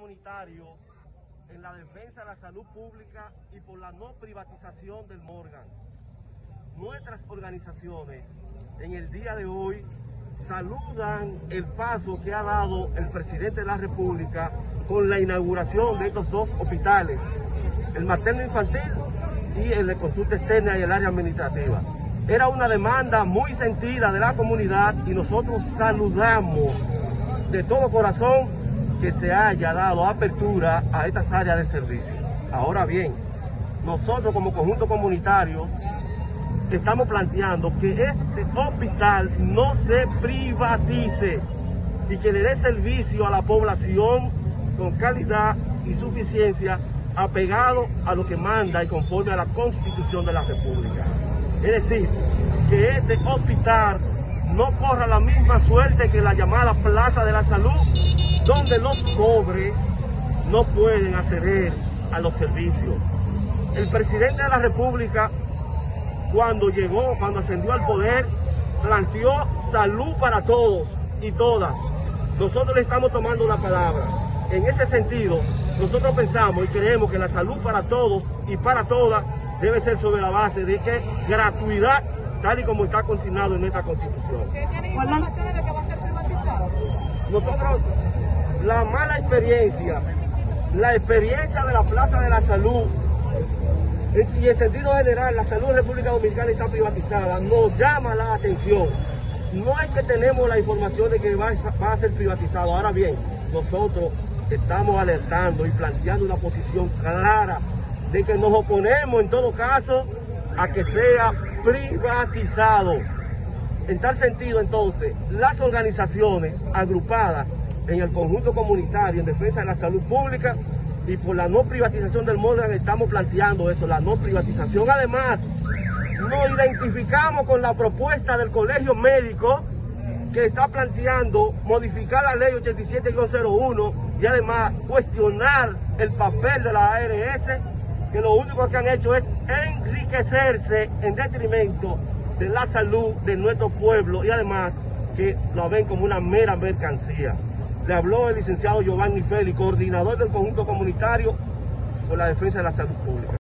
comunitario en la defensa de la salud pública y por la no privatización del Morgan. Nuestras organizaciones en el día de hoy saludan el paso que ha dado el presidente de la República con la inauguración de estos dos hospitales, el materno infantil y el de consulta externa y el área administrativa. Era una demanda muy sentida de la comunidad y nosotros saludamos de todo corazón que se haya dado apertura a estas áreas de servicio. Ahora bien, nosotros como conjunto comunitario estamos planteando que este hospital no se privatice y que le dé servicio a la población con calidad y suficiencia apegado a lo que manda y conforme a la Constitución de la República. Es decir, que este hospital no corra la misma suerte que la llamada Plaza de la Salud, donde los pobres no pueden acceder a los servicios. El presidente de la República, cuando ascendió al poder, planteó salud para todos y todas. Nosotros le estamos tomando una palabra. En ese sentido, nosotros pensamos y creemos que la salud para todos y para todas debe ser sobre la base de que gratuidad, tal y como está consignado en nuestra Constitución. ¿Qué tienen informaciones de que va a ser privatizado? Nosotros, la mala experiencia, la experiencia de la Plaza de la Salud, y en sentido general, la salud en República Dominicana está privatizada, nos llama la atención. No es que tenemos la información de que va a ser privatizado. Ahora bien, nosotros estamos alertando y planteando una posición clara de que nos oponemos en todo caso a que sea privatizado. En tal sentido, entonces, las organizaciones agrupadas en el conjunto comunitario en defensa de la salud pública y por la no privatización del Morgan estamos planteando eso, la no privatización. Además, nos identificamos con la propuesta del Colegio Médico que está planteando modificar la ley 87-01 y además cuestionar el papel de la ARS, que lo único que han hecho es enriquecerse en detrimento de la salud de nuestro pueblo y además que lo ven como una mera mercancía. Le habló el licenciado Giovanni Félix, coordinador del conjunto comunitario por la defensa de la salud pública.